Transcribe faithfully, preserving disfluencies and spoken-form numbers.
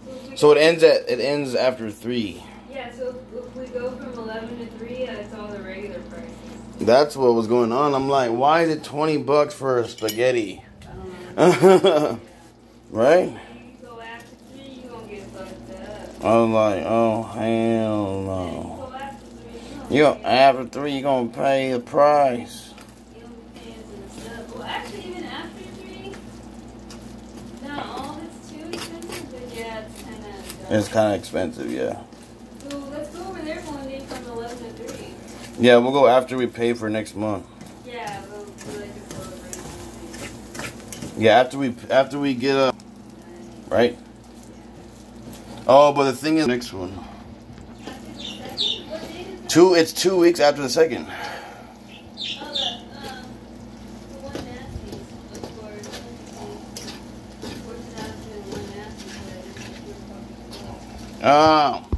So it ends at it ends after three. Yeah, so if we go from eleven to three, that's all the regular prices. That's what was going on. I'm like, why is it twenty bucks for spaghetti? I don't know. Right? You go after three, you gonna get fucked up. I was like, oh hell no. You go after three, You know, after three, you gonna pay the price. you don't pay for the stuff. Well, actually, even after three, not all of it's too expensive, but yeah, it's kind of. It's kind of expensive, yeah. So let's go over there one day from eleven to three. Yeah, we'll go after we pay for next month. Yeah, we'll do like a celebration. Yeah, after we after we get up, right? Oh, but the thing is, next one. After the second? What date is that? Two. It's two weeks after the second. Oh, the, um, the one Nasty's, of course. Of course, after the one Nasty's, but I just think we're talking about. Oh.